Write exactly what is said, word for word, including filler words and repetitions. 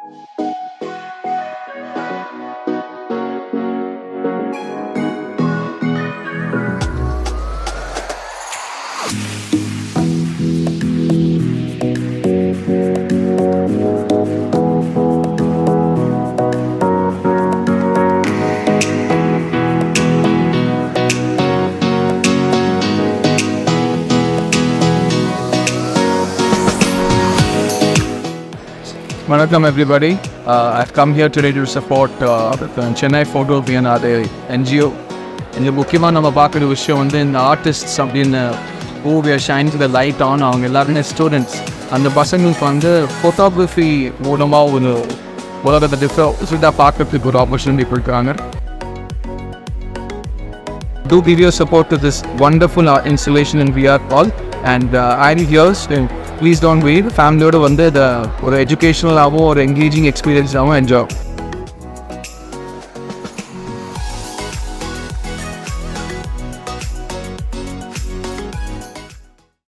Welcome everybody. Uh, I've come here today to support uh, the Chennai Photo V N R, the N G O. இந்த முக்கியமாக நம்ம பார்க்குற விஷயம் வந்து இந்த ஆர்டிஸ்ட்ஸ் அப்படின்னு who we are shining the light on அவங்க எல்லாருமே ஸ்டூடெண்ட்ஸ். அந்த பசங்களுக்கு வந்து ஃபோட்டோகிராஃபி மூலமாக ஒரு உலகத்தை டிஃப்ரெண்டாக பார்க்கறதுக்கு ஒரு ஆப்பர்ச்சுனிட்டி கொடுக்குறாங்க. Do give your support to this wonderful uh, installation in V R hall and uh, I'm here. So please don't wait. Family oda vande the or educational avo or engaging experience avo enjoy.